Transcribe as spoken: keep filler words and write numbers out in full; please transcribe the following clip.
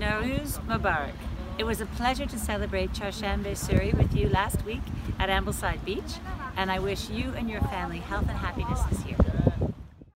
Nowruz Mubarak. It was a pleasure to celebrate Charshanbe Suri with you last week at Ambleside Beach, and I wish you and your family health and happiness this year.